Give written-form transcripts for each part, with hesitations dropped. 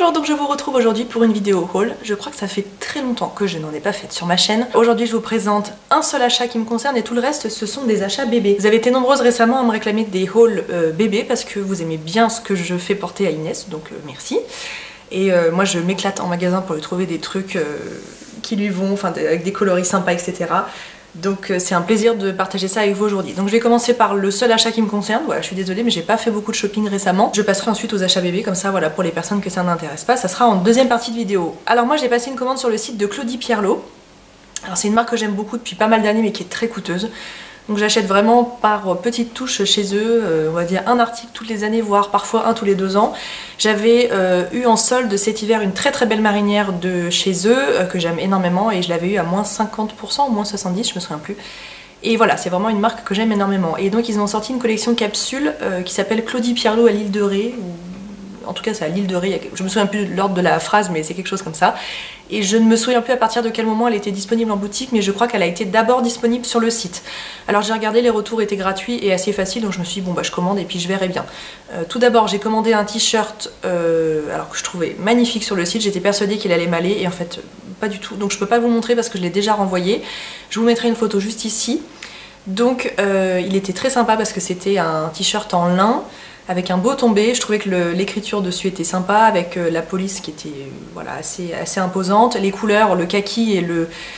Bonjour, donc je vous retrouve aujourd'hui pour une vidéo haul. Je crois que ça fait très longtemps que je n'en ai pas fait sur ma chaîne. Aujourd'hui je vous présente un seul achat qui me concerne et tout le reste ce sont des achats bébés. Vous avez été nombreuses récemment à me réclamer des hauls bébés parce que vous aimez bien ce que je fais porter à Inès, donc merci. Et moi je m'éclate en magasin pour lui trouver des trucs qui lui vont, enfin avec des coloris sympas, etc. Donc c'est un plaisir de partager ça avec vous aujourd'hui. Donc je vais commencer par le seul achat qui me concerne. Voilà, je suis désolée mais j'ai pas fait beaucoup de shopping récemment. Je passerai ensuite aux achats bébés, comme ça voilà, pour les personnes que ça n'intéresse pas, ça sera en deuxième partie de vidéo. Alors moi j'ai passé une commande sur le site de Claudie Pierlot. Alors c'est une marque que j'aime beaucoup depuis pas mal d'années mais qui est très coûteuse. Donc j'achète vraiment par petites touches chez eux, on va dire un article toutes les années, voire parfois un tous les 2 ans. J'avais eu en solde cet hiver une très belle marinière de chez eux, que j'aime énormément, et je l'avais eu à moins 50% ou moins 70%, je me souviens plus. Et voilà, c'est vraiment une marque que j'aime énormément. Et donc ils ont sorti une collection capsule qui s'appelle Claudie Pierlot à l'île de Ré, en tout cas c'est à l'île de Ré, je me souviens plus de l'ordre de la phrase mais c'est quelque chose comme ça. Et je ne me souviens plus à partir de quel moment elle était disponible en boutique, mais je crois qu'elle a été d'abord disponible sur le site. Alors j'ai regardé, les retours étaient gratuits et assez faciles, donc je me suis dit bon bah je commande et puis je verrai bien. Tout d'abord j'ai commandé un t-shirt alors que je trouvais magnifique sur le site, j'étais persuadée qu'il allait m'aller et en fait pas du tout. Donc je peux pas vous montrer parce que je l'ai déjà renvoyé. Je vous mettrai une photo juste ici. Donc il était très sympa parce que c'était un t-shirt en lin, avec un beau tombé. Je trouvais que l'écriture dessus était sympa, avec la police qui était voilà, assez imposante. Les couleurs, le kaki et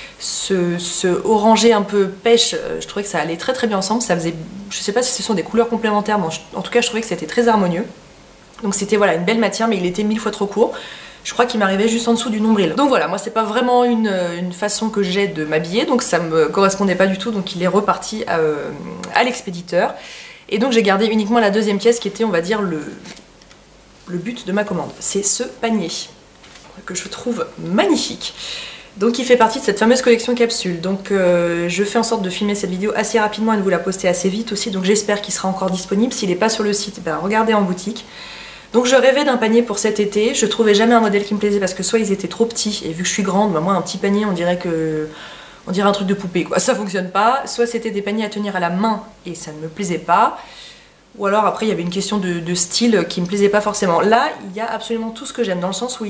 ce orangé un peu pêche, je trouvais que ça allait très bien ensemble. Ça faisait, je sais pas si ce sont des couleurs complémentaires, mais en tout cas je trouvais que c'était très harmonieux. Donc c'était voilà, une belle matière, mais il était 1000 fois trop court. Je crois qu'il m'arrivait juste en dessous du nombril. Donc voilà, moi c'est pas vraiment une façon que j'ai de m'habiller, donc ça me correspondait pas du tout, donc il est reparti à l'expéditeur. Et donc j'ai gardé uniquement la deuxième pièce qui était, on va dire, le but de ma commande. C'est ce panier que je trouve magnifique. Donc il fait partie de cette fameuse collection capsule. Donc je fais en sorte de filmer cette vidéo assez rapidement et de vous la poster assez vite aussi. Donc j'espère qu'il sera encore disponible. S'il n'est pas sur le site, ben, regardez en boutique. Donc je rêvais d'un panier pour cet été. Je trouvais jamais un modèle qui me plaisait parce que soit ils étaient trop petits, et vu que je suis grande, ben, moi un petit panier on dirait un truc de poupée quoi, ça fonctionne pas. Soit c'était des paniers à tenir à la main et ça ne me plaisait pas. Ou alors après il y avait une question de style qui me plaisait pas forcément. Là il y a absolument tout ce que j'aime dans le sens où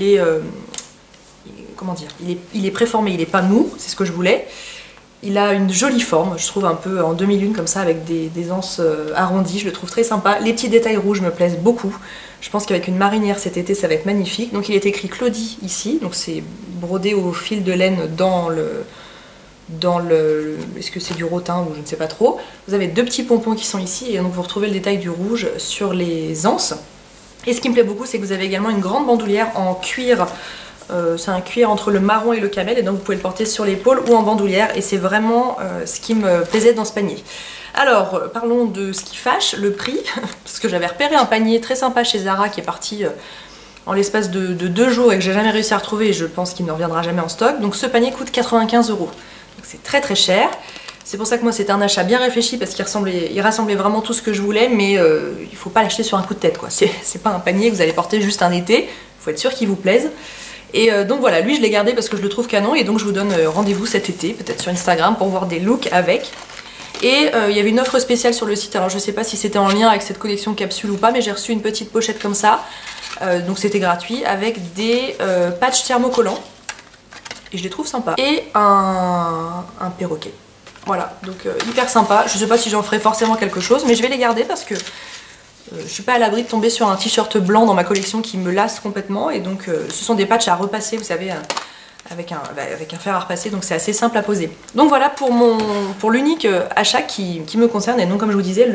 comment dire, il est préformé, il est pas mou, c'est ce que je voulais. Il a une jolie forme, je trouve un peu en demi-lune comme ça avec des anses arrondies, je le trouve très sympa. Les petits détails rouges me plaisent beaucoup. Je pense qu'avec une marinière cet été ça va être magnifique. Donc il est écrit Claudie ici, donc c'est brodé au fil de laine dans le est-ce que c'est du rotin ou je ne sais pas trop. Vous avez 2 petits pompons qui sont ici et donc vous retrouvez le détail du rouge sur les anses. Et ce qui me plaît beaucoup c'est que vous avez également une grande bandoulière en cuir. C'est un cuir entre le marron et le camel et donc vous pouvez le porter sur l'épaule ou en bandoulière et c'est vraiment ce qui me plaisait dans ce panier. Alors parlons de ce qui fâche, le prix, parce que j'avais repéré un panier très sympa chez Zara qui est parti en l'espace de 2 jours et que j'ai jamais réussi à retrouver et je pense qu'il ne reviendra jamais en stock. Donc ce panier coûte 95 €. Donc c'est très cher. C'est pour ça que moi c'était un achat bien réfléchi parce qu'il rassemblait vraiment tout ce que je voulais, mais il faut pas l'acheter sur un coup de tête quoi. C'est pas un panier que vous allez porter juste un été, il faut être sûr qu'il vous plaise. Et donc voilà, lui je l'ai gardé parce que je le trouve canon et donc je vous donne rendez-vous cet été, peut-être sur Instagram pour voir des looks avec. Et il y avait une offre spéciale sur le site, alors je sais pas si c'était en lien avec cette collection capsule ou pas, mais j'ai reçu une petite pochette comme ça, donc c'était gratuit, avec des patchs thermocollants, et je les trouve sympas, et un perroquet. Voilà, donc hyper sympa, je sais pas si j'en ferai forcément quelque chose, mais je vais les garder parce que je suis pas à l'abri de tomber sur un t-shirt blanc dans ma collection qui me lasse complètement, et donc ce sont des patchs à repasser, vous savez, avec un fer à repasser, donc c'est assez simple à poser. Donc voilà pour l'unique achat qui me concerne, et donc comme je vous disais,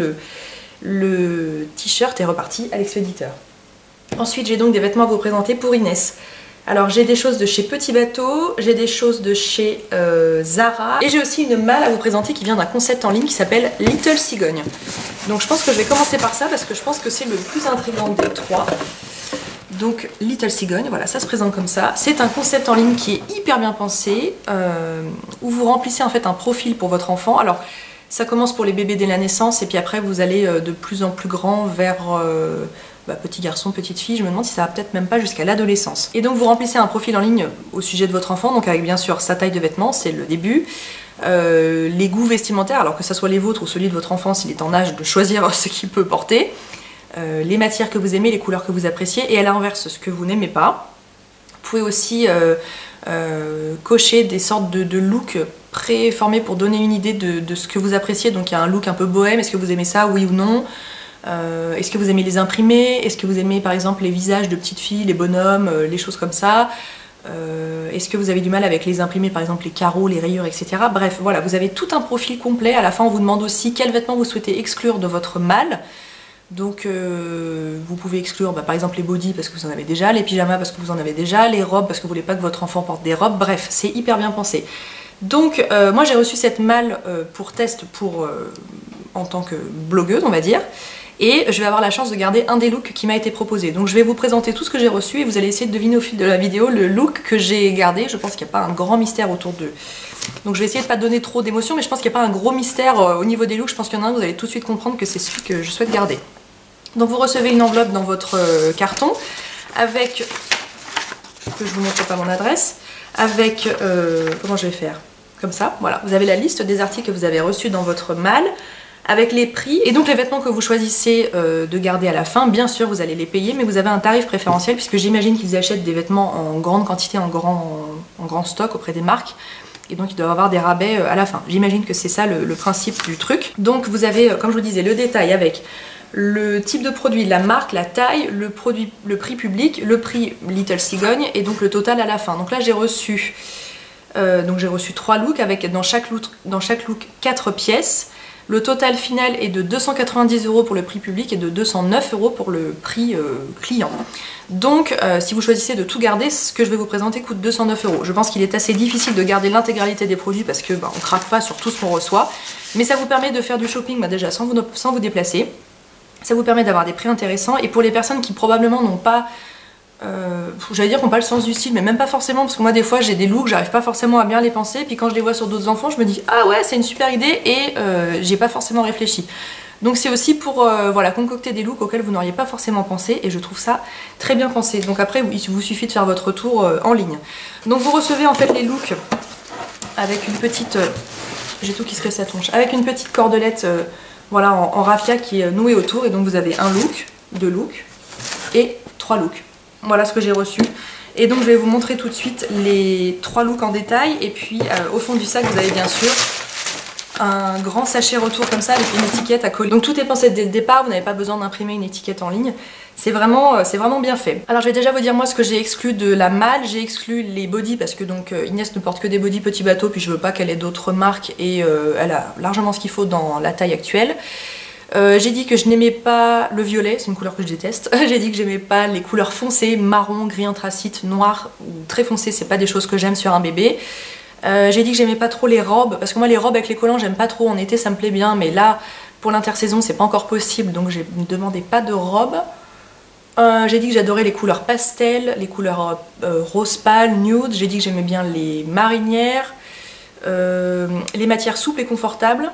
le t-shirt est reparti à l'expéditeur. Ensuite j'ai donc des vêtements à vous présenter pour Inès. Alors j'ai des choses de chez Petit Bateau, j'ai des choses de chez Zara, et j'ai aussi une malle à vous présenter qui vient d'un concept en ligne qui s'appelle Little Cigogne. Donc je pense que je vais commencer par ça parce que je pense que c'est le plus intriguant des 3. Donc Little Cigogne, voilà, ça se présente comme ça. C'est un concept en ligne qui est hyper bien pensé, où vous remplissez en fait un profil pour votre enfant. Alors ça commence pour les bébés dès la naissance et puis après vous allez de plus en plus grand vers petit garçon, petite fille. Je me demande si ça va peut-être même pas jusqu'à l'adolescence. Et donc vous remplissez un profil en ligne au sujet de votre enfant, donc avec bien sûr sa taille de vêtements, c'est le début. Les goûts vestimentaires, alors que ça soit les vôtres ou celui de votre enfant s'il est en âge de choisir ce qu'il peut porter. les matières que vous aimez, les couleurs que vous appréciez, et à l'inverse ce que vous n'aimez pas. Vous pouvez aussi cocher des sortes de looks préformés pour donner une idée de ce que vous appréciez. Donc il y a un look un peu bohème, est-ce que vous aimez ça, oui ou non? Est-ce que vous aimez les imprimés? Est-ce que vous aimez par exemple les visages de petites filles, les bonhommes, les choses comme ça? Est-ce que vous avez du mal avec les imprimés, par exemple les carreaux, les rayures, etc. Bref, voilà, vous avez tout un profil complet. À la fin, on vous demande aussi quels vêtements vous souhaitez exclure de votre malle. Donc vous pouvez exclure par exemple les bodys parce que vous en avez déjà, les pyjamas parce que vous en avez déjà, les robes parce que vous voulez pas que votre enfant porte des robes. Bref, c'est hyper bien pensé. Donc moi j'ai reçu cette malle pour test en tant que blogueuse, on va dire. Et je vais avoir la chance de garder un des looks qui m'a été proposé. Donc je vais vous présenter tout ce que j'ai reçu et vous allez essayer de deviner au fil de la vidéo le look que j'ai gardé. Je pense qu'il n'y a pas un grand mystère autour d'eux. Donc je vais essayer de ne pas donner trop d'émotion, mais je pense qu'il n'y a pas un gros mystère au niveau des looks. Je pense qu'il y en a un, vous allez tout de suite comprendre que c'est celui que je souhaite garder. Donc vous recevez une enveloppe dans votre carton avec, que je vous montre pas mon adresse, avec, comment je vais faire? Comme ça, voilà. Vous avez la liste des articles que vous avez reçus dans votre malle, avec les prix et donc les vêtements que vous choisissez de garder à la fin. Bien sûr vous allez les payer, mais vous avez un tarif préférentiel puisque j'imagine qu'ils achètent des vêtements en grande quantité, en grand stock auprès des marques, et donc ils doivent avoir des rabais à la fin. J'imagine que c'est ça le principe du truc. Donc vous avez, comme je vous disais, le détail avec le type de produit, la marque, la taille, le prix public, le prix Little Cigogne et donc le total à la fin. Donc là j'ai reçu 3 looks avec dans chaque look 4 pièces. Le total final est de 290 € pour le prix public et de 209 € pour le prix client. Donc si vous choisissez de tout garder, ce que je vais vous présenter coûte 209 €. Je pense qu'il est assez difficile de garder l'intégralité des produits parce que on craque pas sur tout ce qu'on reçoit. Mais ça vous permet de faire du shopping déjà sans vous déplacer. Ça vous permet d'avoir des prix intéressants. Et pour les personnes qui probablement n'ont pas... j'allais dire qu'on n'a pas le sens du style, mais même pas forcément, parce que moi des fois j'ai des looks, j'arrive pas forcément à bien les penser, puis quand je les vois sur d'autres enfants, je me dis ah ouais c'est une super idée et j'ai pas forcément réfléchi. Donc c'est aussi pour voilà, concocter des looks auxquels vous n'auriez pas forcément pensé, et je trouve ça très bien pensé. Donc après il vous suffit de faire votre tour en ligne. Donc vous recevez en fait les looks avec une petite... j'ai tout qui se casse la tronche. Avec une petite cordelette voilà, en raffia qui est nouée autour, et donc vous avez un look, 2 looks et 3 looks. Voilà ce que j'ai reçu. Et donc je vais vous montrer tout de suite les 3 looks en détail. Et puis au fond du sac vous avez bien sûr un grand sachet retour comme ça avec une étiquette à coller. Donc tout est pensé dès le départ, vous n'avez pas besoin d'imprimer une étiquette en ligne. C'est vraiment bien fait. Alors je vais déjà vous dire moi ce que j'ai exclu de la malle. J'ai exclu les bodys parce que donc Inès ne porte que des bodys petit bateau, puis je veux pas qu'elle ait d'autres marques, et elle a largement ce qu'il faut dans la taille actuelle. J'ai dit que je n'aimais pas le violet, c'est une couleur que je déteste. J'ai dit que j'aimais pas les couleurs foncées, marron, gris anthracite, noir ou très foncé, c'est pas des choses que j'aime sur un bébé. J'ai dit que j'aimais pas trop les robes, parce que moi les robes avec les collants j'aime pas trop, en été ça me plaît bien, mais là pour l'intersaison c'est pas encore possible, donc je ne demandais pas de robe. J'ai dit que j'adorais les couleurs pastel, les couleurs rose pâle, nude. J'ai dit que j'aimais bien les marinières, les matières souples et confortables.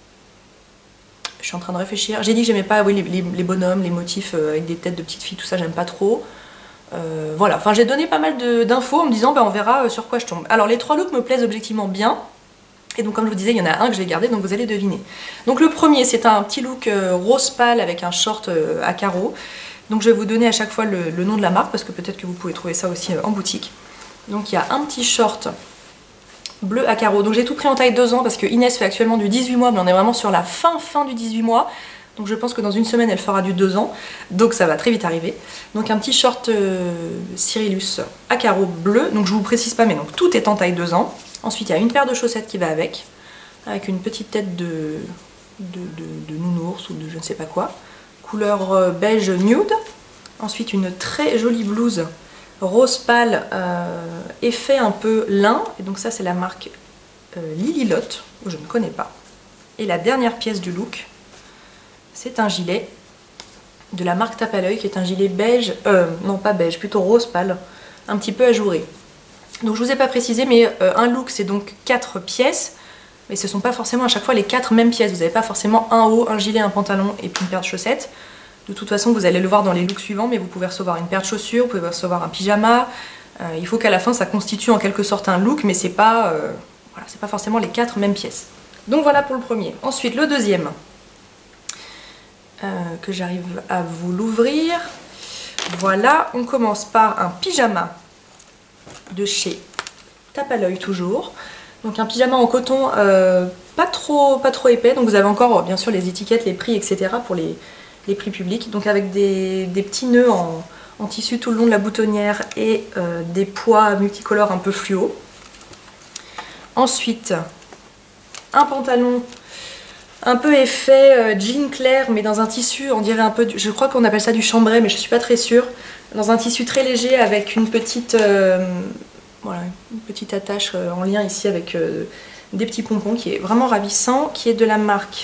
Je suis en train de réfléchir. J'ai dit que j'aimais pas les bonhommes, les motifs avec des têtes de petites filles, tout ça j'aime pas trop. Voilà, enfin j'ai donné pas mal d'infos en me disant on verra sur quoi je tombe. Alors les 3 looks me plaisent objectivement bien. Et donc comme je vous disais, il y en a un que je vais garder, donc vous allez deviner. Donc le premier c'est un petit look rose pâle avec un short à carreaux. Donc je vais vous donner à chaque fois le nom de la marque parce que peut-être que vous pouvez trouver ça aussi en boutique. Donc il y a un petit short bleu à carreaux. Donc j'ai tout pris en taille 2 ans parce que Inès fait actuellement du 18 mois, mais on est vraiment sur la fin du 18 mois. Donc je pense que dans une semaine elle fera du 2 ans, donc ça va très vite arriver. Donc un petit short Cyrillus à carreaux bleu, donc je vous précise pas mais donc tout est en taille 2 ans. Ensuite il y a une paire de chaussettes qui va avec une petite tête de nounours ou de je ne sais pas quoi. Couleur beige nude. Ensuite une très jolie blouse rose pâle, effet un peu lin, et donc ça c'est la marque Lililotte, que je ne connais pas. Et la dernière pièce du look, c'est un gilet de la marque Tape à l'œil, qui est un gilet beige, non pas beige, plutôt rose pâle, un petit peu ajouré. Donc je vous ai pas précisé, mais un look c'est donc 4 pièces, mais ce sont pas forcément à chaque fois les 4 mêmes pièces, vous n'avez pas forcément un haut, un gilet, un pantalon et puis une paire de chaussettes. De toute façon vous allez le voir dans les looks suivants, mais vous pouvez recevoir une paire de chaussures, vous pouvez recevoir un pyjama, il faut qu'à la fin ça constitue en quelque sorte un look, mais c'est pas, voilà, c'est pas forcément les 4 mêmes pièces. Donc voilà pour le premier. Ensuite le deuxième. que j'arrive à vous l'ouvrir. Voilà, on commence par un pyjama de chez Tape à l'œil toujours. Donc un pyjama en coton pas trop épais, donc vous avez encore bien sûr les étiquettes, les prix, etc. pour les prix publics. Donc avec des petits nœuds en tissu tout le long de la boutonnière et des pois multicolores un peu fluo. Ensuite, un pantalon un peu effet jean clair mais dans un tissu, on dirait un peu, je crois qu'on appelle ça du chambray mais je suis pas très sûre. Dans un tissu très léger avec une petite, voilà, une petite attache en lien ici avec des petits pompons qui est vraiment ravissant, qui est de la marque,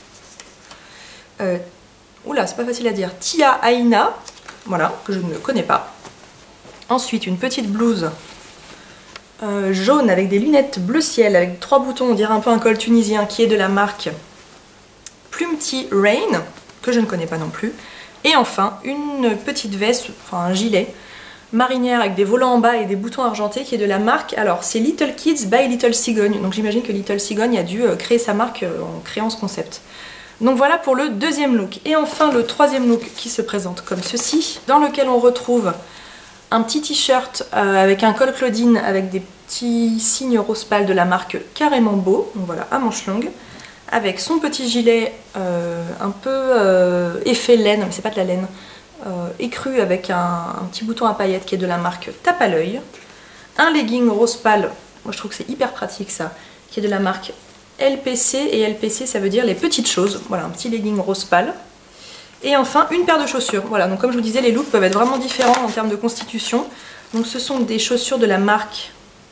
oula c'est pas facile à dire, Tia Aina, voilà, que je ne connais pas. Ensuite une petite blouse jaune avec des lunettes bleu ciel avec 3 boutons, on dirait un peu un col tunisien, qui est de la marque Plumty Rain, que je ne connais pas non plus. Et enfin une petite veste, enfin un gilet marinière avec des volants en bas et des boutons argentés, qui est de la marque, alors c'est Little Kids by Little Cigogne, donc j'imagine que Little Cigogne a dû créer sa marque en créant ce concept. Donc voilà pour le deuxième look. Et enfin le troisième look qui se présente comme ceci, dans lequel on retrouve un petit t-shirt avec un col Claudine avec des petits signes rose pâle de la marque Carrément Beau, donc voilà, à manches longues, avec son petit gilet un peu effet laine, mais c'est pas de la laine, écru avec un petit bouton à paillettes qui est de la marque Tape à l'œil, un legging rose pâle, moi je trouve que c'est hyper pratique ça, qui est de la marque LPC, et LPC ça veut dire les petites choses, voilà, un petit legging rose pâle. Et enfin une paire de chaussures, voilà, donc comme je vous disais les looks peuvent être vraiment différents en termes de constitution. Donc ce sont des chaussures de la marque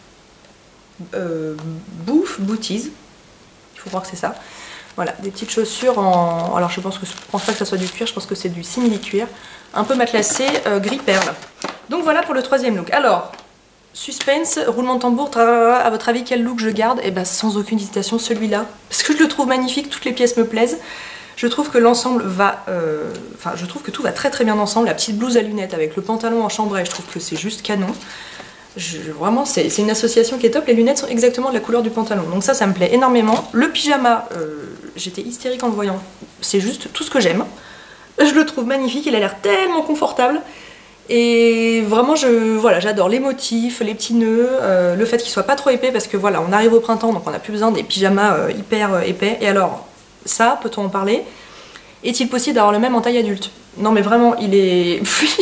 Booties, il faut croire que c'est ça. Voilà, des petites chaussures en, alors je pense pas que ça soit du cuir, je pense que c'est du simili-cuir, un peu matelassé, gris perle. Donc voilà pour le troisième look. Alors, suspense, roulement de tambour, à votre avis quel look je garde? Et ben sans aucune hésitation celui-là, parce que je le trouve magnifique, toutes les pièces me plaisent. Je trouve que l'ensemble va, enfin je trouve que tout va très très bien ensemble. La petite blouse à lunettes avec le pantalon en chambray, je trouve que c'est juste canon. Vraiment c'est une association qui est top, les lunettes sont exactement de la couleur du pantalon, donc ça me plaît énormément. Le pyjama, j'étais hystérique en le voyant, c'est juste tout ce que j'aime. Je le trouve magnifique, il a l'air tellement confortable. Et vraiment voilà, j'adore les motifs, les petits nœuds, le fait qu'il soit pas trop épais parce que voilà, on arrive au printemps donc on n'a plus besoin des pyjamas hyper épais. Et alors ça, peut-on en parler? Est-il possible d'avoir le même en taille adulte? Non mais vraiment, il est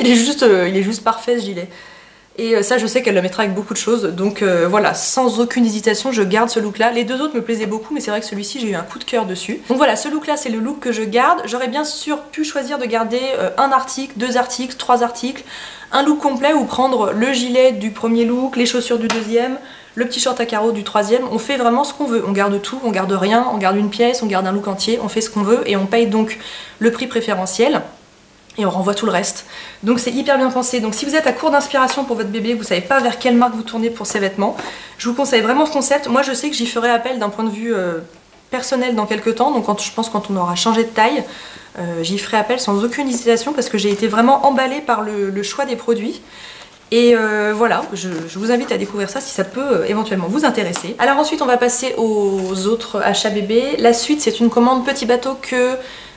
juste parfait ce gilet. Et ça je sais qu'elle le mettra avec beaucoup de choses, donc voilà, sans aucune hésitation je garde ce look là. Les deux autres me plaisaient beaucoup mais c'est vrai que celui-ci j'ai eu un coup de cœur dessus. Donc voilà, ce look là c'est le look que je garde. J'aurais bien sûr pu choisir de garder un article, 2 articles, 3 articles, un look complet ou prendre le gilet du premier look, les chaussures du deuxième, le petit short à carreaux du troisième. On fait vraiment ce qu'on veut, on garde tout, on garde rien, on garde une pièce, on garde un look entier, on fait ce qu'on veut et on paye donc le prix préférentiel. Et on renvoie tout le reste. Donc c'est hyper bien pensé. Donc si vous êtes à court d'inspiration pour votre bébé, vous savez pas vers quelle marque vous tournez pour ses vêtements, je vous conseille vraiment ce concept. Moi je sais que j'y ferai appel d'un point de vue personnel dans quelques temps. Donc je pense quand on aura changé de taille, j'y ferai appel sans aucune hésitation parce que j'ai été vraiment emballée par le choix des produits. Et voilà, je vous invite à découvrir ça si ça peut éventuellement vous intéresser. Alors ensuite on va passer aux autres achats bébés. La suite c'est une commande petit bateau que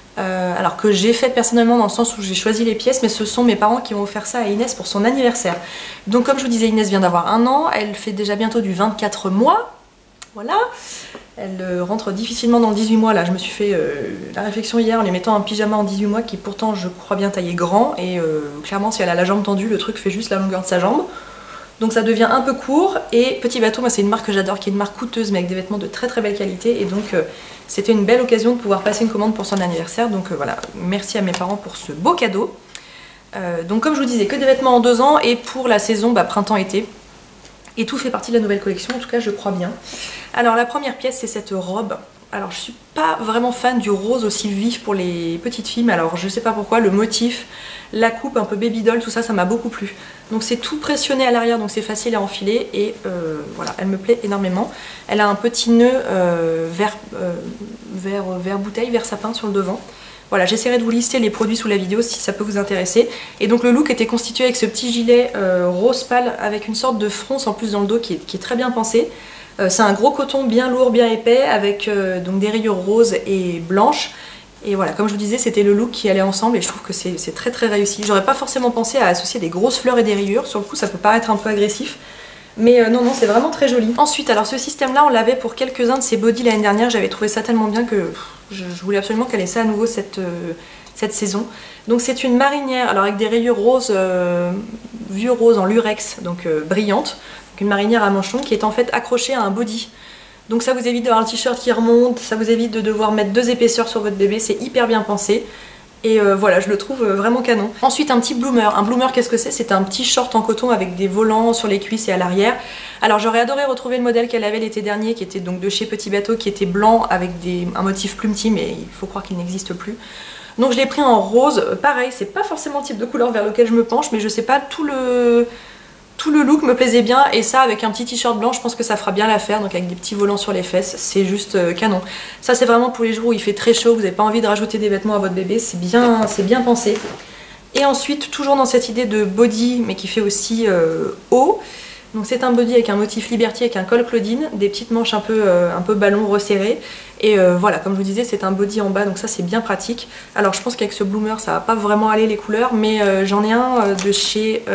j'ai faite personnellement dans le sens où j'ai choisi les pièces, mais ce sont mes parents qui ont offert ça à Inès pour son anniversaire. Donc comme je vous disais, Inès vient d'avoir 1 an, elle fait déjà bientôt du 24 mois, voilà. Elle rentre difficilement dans le 18 mois, là je me suis fait la réflexion hier en lui mettant un pyjama en 18 mois qui pourtant je crois bien taillé grand, et clairement si elle a la jambe tendue, le truc fait juste la longueur de sa jambe. Donc ça devient un peu court, et Petit Bateau, moi c'est une marque que j'adore, qui est une marque coûteuse mais avec des vêtements de très très belle qualité, et donc c'était une belle occasion de pouvoir passer une commande pour son anniversaire, donc voilà, merci à mes parents pour ce beau cadeau. Donc comme je vous disais, que des vêtements en 2 ans, et pour la saison printemps-été, et tout fait partie de la nouvelle collection, en tout cas je crois bien. Alors la première pièce c'est cette robe. Alors je suis pas vraiment fan du rose aussi vif pour les petites filles, mais alors je sais pas pourquoi, le motif, la coupe un peu baby doll, tout ça, ça m'a beaucoup plu. Donc c'est tout pressionné à l'arrière, donc c'est facile à enfiler, et voilà, elle me plaît énormément. Elle a un petit nœud vert bouteille, vert sapin sur le devant. Voilà, j'essaierai de vous lister les produits sous la vidéo si ça peut vous intéresser. Et donc le look était constitué avec ce petit gilet rose pâle avec une sorte de fronce en plus dans le dos qui est très bien pensé. C'est un gros coton bien lourd, bien épais, avec donc des rayures roses et blanches. Et voilà, comme je vous disais, c'était le look qui allait ensemble et je trouve que c'est très très réussi. J'aurais pas forcément pensé à associer des grosses fleurs et des rayures, sur le coup ça peut paraître un peu agressif. Mais non, c'est vraiment très joli. Ensuite, alors ce système-là, on l'avait pour quelques-uns de ces bodys l'année dernière. J'avais trouvé ça tellement bien que je voulais absolument qu'elle ait ça à nouveau cette saison. Donc c'est une marinière, alors avec des rayures roses, vieux rose en lurex, donc brillante. Donc une marinière à manchon qui est en fait accrochée à un body. Donc ça vous évite d'avoir le t-shirt qui remonte, ça vous évite de devoir mettre 2 épaisseurs sur votre bébé, c'est hyper bien pensé. Et voilà, je le trouve vraiment canon. Ensuite, un petit bloomer. Un bloomer, qu'est-ce que c'est? C'est un petit short en coton avec des volants sur les cuisses et à l'arrière. Alors j'aurais adoré retrouver le modèle qu'elle avait l'été dernier, qui était donc de chez Petit Bateau, qui était blanc avec un motif plumetis, mais il faut croire qu'il n'existe plus. Donc je l'ai pris en rose. Pareil, c'est pas forcément le type de couleur vers lequel je me penche, mais je sais pas, tout le look me plaisait bien, et ça avec un petit t-shirt blanc je pense que ça fera bien l'affaire, donc avec des petits volants sur les fesses, c'est juste canon. Ça c'est vraiment pour les jours où il fait très chaud, vous n'avez pas envie de rajouter des vêtements à votre bébé, c'est bien pensé. Et ensuite, toujours dans cette idée de body, mais qui fait aussi haut, donc c'est un body avec un motif Liberty avec un col Claudine, des petites manches un peu ballon resserrées, et voilà, comme je vous disais, c'est un body en bas, donc ça c'est bien pratique. Alors je pense qu'avec ce bloomer ça va pas vraiment aller les couleurs, mais j'en ai un de chez...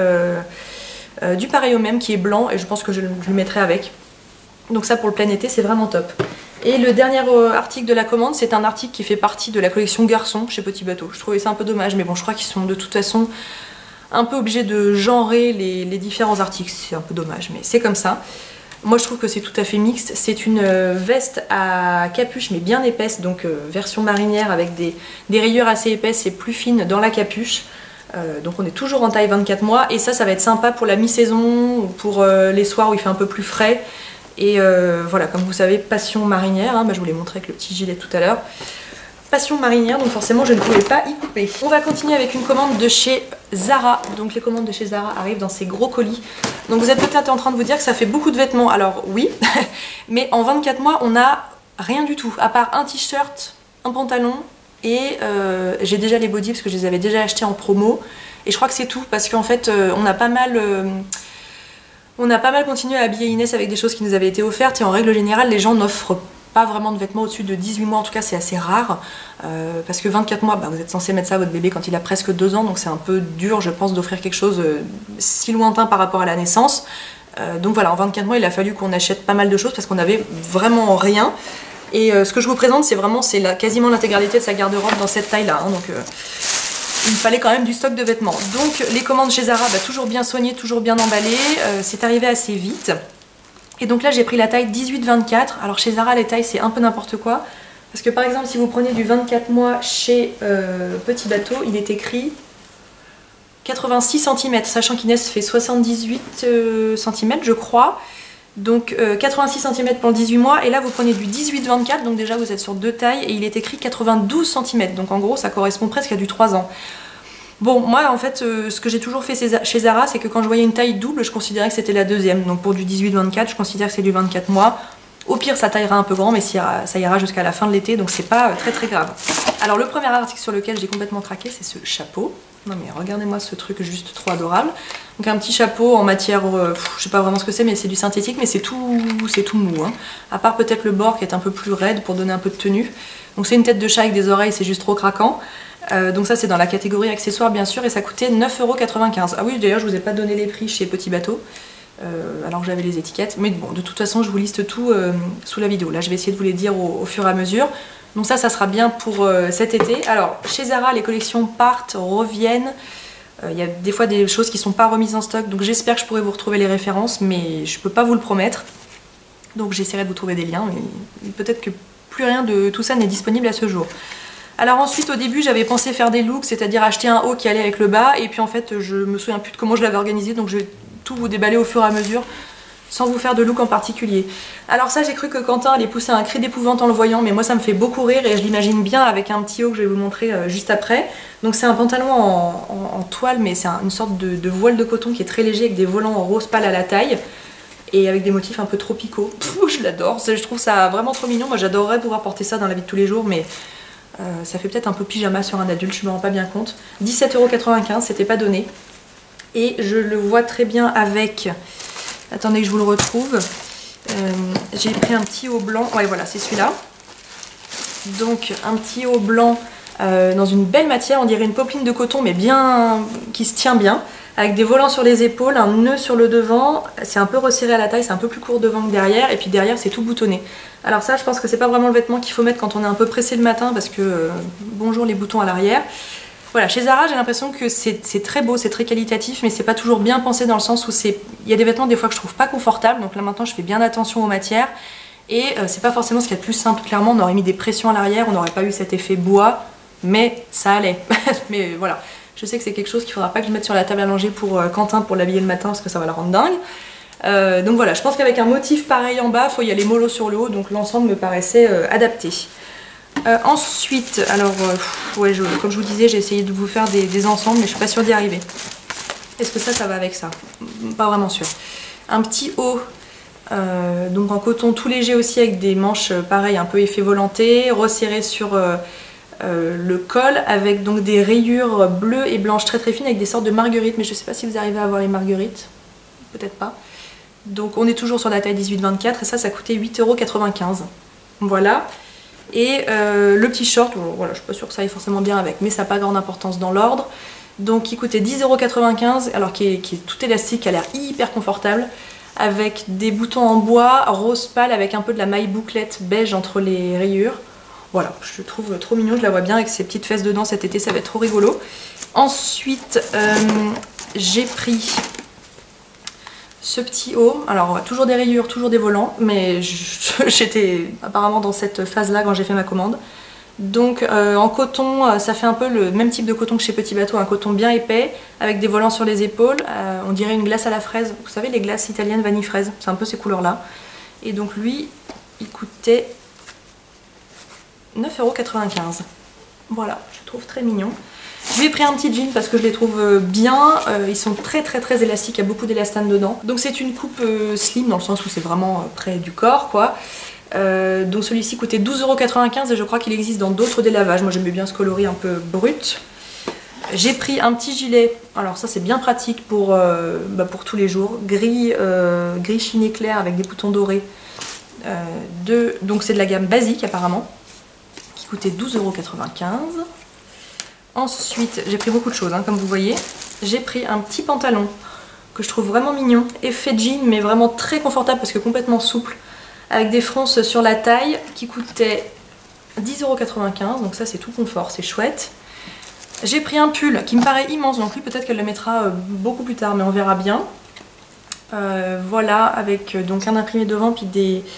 du pareil au même qui est blanc et je pense que je le mettrai avec. Donc ça pour le plein été c'est vraiment top. Et le dernier article de la commande, c'est un article qui fait partie de la collection garçon chez Petit Bateau. Je trouvais ça un peu dommage, mais bon, je crois qu'ils sont de toute façon un peu obligés de genrer les différents articles. C'est un peu dommage, mais c'est comme ça. Moi je trouve que c'est tout à fait mixte. C'est une veste à capuche mais bien épaisse, donc version marinière avec des rayures assez épaisses et plus fines dans la capuche. Donc on est toujours en taille 24 mois et ça va être sympa pour la mi-saison ou pour les soirs où il fait un peu plus frais. Et voilà, comme vous savez, passion marinière, hein, je vous l'ai montré avec le petit gilet tout à l'heure. Passion marinière, donc forcément je ne pouvais pas y couper. On va continuer avec une commande de chez Zara. Donc les commandes de chez Zara arrivent dans ces gros colis. Donc vous êtes peut-être en train de vous dire que ça fait beaucoup de vêtements. Alors oui, mais en 24 mois on n'a rien du tout, à part un t-shirt, un pantalon. Et j'ai déjà les bodys parce que je les avais déjà achetés en promo. Et je crois que c'est tout parce qu'en fait on a pas mal continué à habiller Inès avec des choses qui nous avaient été offertes. Et en règle générale les gens n'offrent pas vraiment de vêtements au-dessus de 18 mois. En tout cas c'est assez rare. Parce que 24 mois, vous êtes censé mettre ça à votre bébé quand il a presque 2 ans. Donc c'est un peu dur je pense d'offrir quelque chose si lointain par rapport à la naissance. Donc voilà, en 24 mois il a fallu qu'on achète pas mal de choses parce qu'on avait vraiment rien. Et ce que je vous présente, c'est quasiment l'intégralité de sa garde-robe dans cette taille-là. Hein, donc il me fallait quand même du stock de vêtements. Donc les commandes chez Zara, toujours bien soignées, toujours bien emballées. C'est arrivé assez vite. Et donc là, j'ai pris la taille 18-24. Alors chez Zara, les tailles, c'est un peu n'importe quoi. Parce que par exemple, si vous prenez du 24 mois chez Petit Bateau, il est écrit 86 cm, sachant qu'Inès fait 78 cm, je crois. Donc 86 cm pour le 18 mois, et là vous prenez du 18-24, donc déjà vous êtes sur 2 tailles, et il est écrit 92 cm, donc en gros ça correspond presque à du 3 ans. Bon, moi en fait, ce que j'ai toujours fait chez Zara, c'est que quand je voyais une taille double, je considérais que c'était la deuxième, donc pour du 18-24, je considère que c'est du 24 mois. Au pire ça taillera un peu grand, mais ça ira jusqu'à la fin de l'été, donc c'est pas très très grave. Alors le premier article sur lequel j'ai complètement craqué, c'est ce chapeau. Non mais regardez-moi ce truc juste trop adorable. Donc un petit chapeau en matière, je sais pas vraiment ce que c'est, mais c'est du synthétique, mais c'est tout mou. Hein. À part peut-être le bord qui est un peu plus raide pour donner un peu de tenue. Donc c'est une tête de chat avec des oreilles, c'est juste trop craquant. Donc ça c'est dans la catégorie accessoires bien sûr, et ça coûtait 9,95 €. Ah oui, d'ailleurs je vous ai pas donné les prix chez Petit Bateau, alors que j'avais les étiquettes. Mais bon, de toute façon je vous liste tout sous la vidéo. Là je vais essayer de vous les dire au fur et à mesure. Donc ça sera bien pour cet été. Alors chez Zara les collections partent, reviennent. Il y a des fois des choses qui ne sont pas remises en stock, donc j'espère que je pourrai vous retrouver les références, mais je peux pas vous le promettre. Donc j'essaierai de vous trouver des liens, mais peut-être que plus rien de tout ça n'est disponible à ce jour. Alors ensuite au début j'avais pensé faire des looks, c'est-à-dire acheter un haut qui allait avec le bas, et puis en fait je me souviens plus de comment je l'avais organisé, donc je vais tout vous déballer au fur et à mesure, sans vous faire de look en particulier. Alors ça j'ai cru que Quentin allait pousser un cri d'épouvante en le voyant, mais moi ça me fait beaucoup rire et je l'imagine bien avec un petit haut que je vais vous montrer juste après. Donc c'est un pantalon en toile, mais c'est une sorte de voile de coton qui est très léger avec des volants en rose pâle à la taille et avec des motifs un peu tropicaux. Je l'adore, je trouve ça vraiment trop mignon. Moi j'adorerais pouvoir porter ça dans la vie de tous les jours, mais ça fait peut-être un peu pyjama sur un adulte, je me rends pas bien compte. 17,95 €, c'était pas donné. Et je le vois très bien avec... Attendez que je vous le retrouve. J'ai pris un petit haut blanc. Ouais, voilà, c'est celui-là. Donc, un petit haut blanc dans une belle matière, on dirait une popeline de coton mais bien qui se tient bien, avec des volants sur les épaules, un nœud sur le devant, c'est un peu resserré à la taille, c'est un peu plus court devant que derrière, et puis derrière c'est tout boutonné. Alors ça je pense que c'est pas vraiment le vêtement qu'il faut mettre quand on est un peu pressé le matin parce que bonjour les boutons à l'arrière. Voilà, chez Zara j'ai l'impression que c'est très beau, c'est très qualitatif, mais c'est pas toujours bien pensé dans le sens où il y a des vêtements des fois que je trouve pas confortables, donc là maintenant je fais bien attention aux matières, et c'est pas forcément ce qu'il y a de plus simple. Clairement on aurait mis des pressions à l'arrière, on n'aurait pas eu cet effet bois, mais ça allait. Mais voilà, je sais que c'est quelque chose qu'il faudra pas que je mette sur la table à langer pour Quentin pour l'habiller le matin parce que ça va la rendre dingue. Donc voilà, je pense qu'avec un motif pareil en bas, faut y aller mollo sur le haut, donc l'ensemble me paraissait adapté. Ensuite, alors, ouais, comme je vous disais, j'ai essayé de vous faire des ensembles, mais je suis pas sûre d'y arriver. Est-ce que ça va avec ça? Pas vraiment sûr. Un petit haut, donc en coton tout léger aussi, avec des manches pareil, un peu effet volanté, resserré sur le col, avec donc des rayures bleues et blanches très très fines, avec des sortes de marguerites, mais je sais pas si vous arrivez à voir les marguerites, peut-être pas. Donc on est toujours sur la taille 18-24, et ça coûtait 8,95 €. Voilà. Et le petit short, voilà, je suis pas sûre que ça aille forcément bien avec, mais ça n'a pas grande importance dans l'ordre. Donc il coûtait 10,95 €, alors qui est tout élastique, qui a l'air hyper confortable, avec des boutons en bois, rose pâle, avec un peu de la maille bouclette beige entre les rayures. Voilà, je le trouve trop mignon, je la vois bien avec ses petites fesses dedans cet été, ça va être trop rigolo. Ensuite, j'ai pris ce petit haut, alors toujours des rayures, toujours des volants, mais j'étais apparemment dans cette phase-là quand j'ai fait ma commande. Donc en coton, ça fait un peu le même type de coton que chez Petit Bateau, un coton bien épais, avec des volants sur les épaules, on dirait une glace à la fraise, vous savez les glaces italiennes vanille fraise, c'est un peu ces couleurs-là. Et donc lui, il coûtait 9,95 €. Voilà, je le trouve très mignon. Je lui ai pris un petit jean parce que je les trouve bien, ils sont très élastiques, il y a beaucoup d'élastane dedans. Donc c'est une coupe slim dans le sens où c'est vraiment près du corps quoi. Donc celui-ci coûtait 12,95 € et je crois qu'il existe dans d'autres délavages. Moi j'aimais bien ce coloris un peu brut. J'ai pris un petit gilet, alors ça c'est bien pratique pour tous les jours, gris chiné clair avec des boutons dorés. Donc c'est de la gamme basique apparemment, qui coûtait 12,95 €. Ensuite, j'ai pris beaucoup de choses, hein, comme vous voyez. J'ai pris un petit pantalon que je trouve vraiment mignon, effet jean, mais vraiment très confortable parce que complètement souple, avec des fronces sur la taille, qui coûtait 10,95 €, donc ça c'est tout confort, c'est chouette. J'ai pris un pull qui me paraît immense, donc lui peut-être qu'elle le mettra beaucoup plus tard, mais on verra bien. Voilà, avec donc un imprimé devant, puis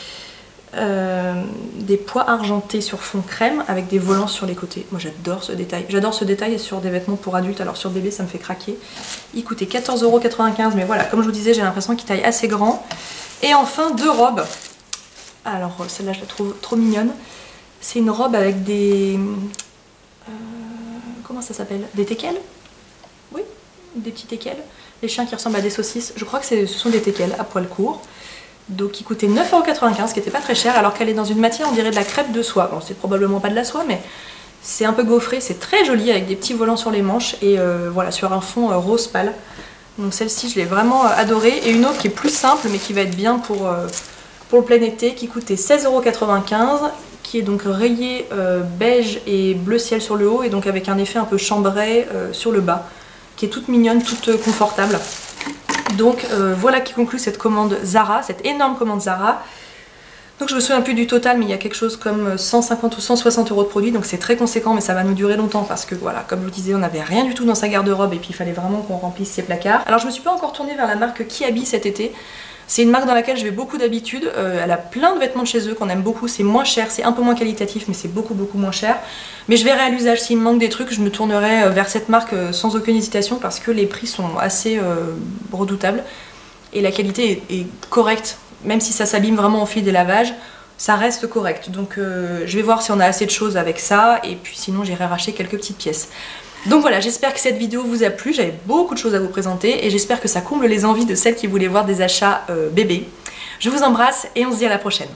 des pois argentés sur fond crème avec des volants sur les côtés. Moi j'adore ce détail. J'adore ce détail sur des vêtements pour adultes, alors sur bébé ça me fait craquer. Il coûtait 14,95 €, mais voilà, comme je vous disais, j'ai l'impression qu'il taille assez grand. Et enfin deux robes. Alors celle-là je la trouve trop mignonne. C'est une robe avec des... comment ça s'appelle? Des teckels? Oui, des petits teckels. Les chiens qui ressemblent à des saucisses. Je crois que ce sont des teckels à poil court. Donc qui coûtait 9,95 €, ce qui était pas très cher, alors qu'elle est dans une matière, on dirait de la crêpe de soie. Bon, c'est probablement pas de la soie, mais c'est un peu gaufré, c'est très joli avec des petits volants sur les manches et voilà, sur un fond rose pâle. Donc celle-ci, je l'ai vraiment adorée. Et une autre qui est plus simple, mais qui va être bien pour le plein été, qui coûtait 16,95 €, qui est donc rayée beige et bleu ciel sur le haut, et donc avec un effet un peu chambré sur le bas, qui est toute mignonne, toute confortable. Donc voilà qui conclut cette commande Zara, cette énorme commande Zara. Donc je me souviens plus du total, mais il y a quelque chose comme 150 ou 160 € de produits, donc c'est très conséquent, mais ça va nous durer longtemps parce que voilà, comme je vous disais, on n'avait rien du tout dans sa garde-robe et puis il fallait vraiment qu'on remplisse ses placards. Alors je me suis pas encore tournée vers la marque Kiabi cet été. C'est une marque dans laquelle je vais beaucoup d'habitude, elle a plein de vêtements de chez eux qu'on aime beaucoup, c'est moins cher, c'est un peu moins qualitatif mais c'est beaucoup moins cher. Mais je verrai à l'usage, s'il me manque des trucs, je me tournerai vers cette marque sans aucune hésitation parce que les prix sont assez redoutables et la qualité est correcte, même si ça s'abîme vraiment au fil des lavages, ça reste correct. Donc je vais voir si on a assez de choses avec ça et puis sinon j'irai racheter quelques petites pièces. Donc voilà, j'espère que cette vidéo vous a plu, j'avais beaucoup de choses à vous présenter et j'espère que ça comble les envies de celles qui voulaient voir des achats bébés. Je vous embrasse et on se dit à la prochaine.